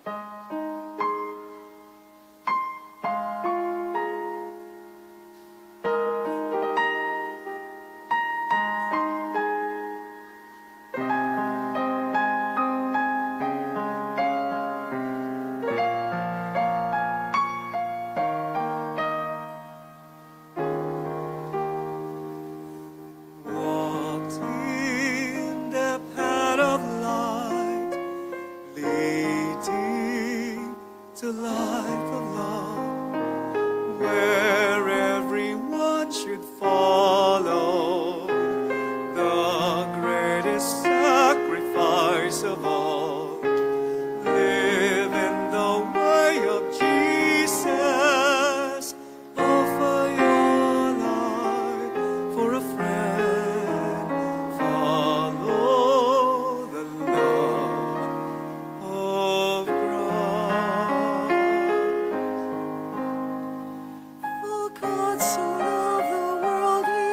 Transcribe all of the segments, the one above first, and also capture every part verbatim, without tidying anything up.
To life of love, where everyone should follow the greatest sacrifice of all. Live in the way of Jesus. Offer your life for a friend. Follow the love of So loved the world he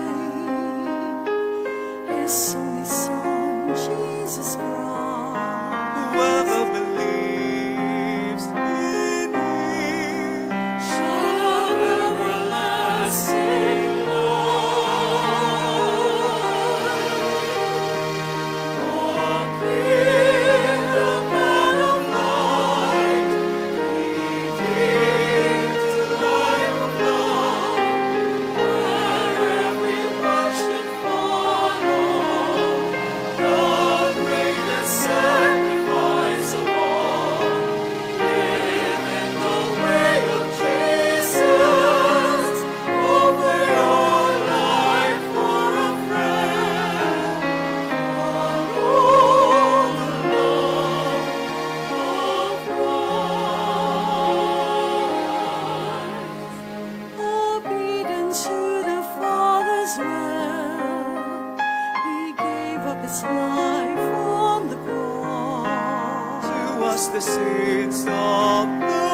gave his only Son, Jesus Christ. Whoever believes in him shall have everlasting life. Walk in the path of light, leading to life of love. His life on the cross to wash the sins of the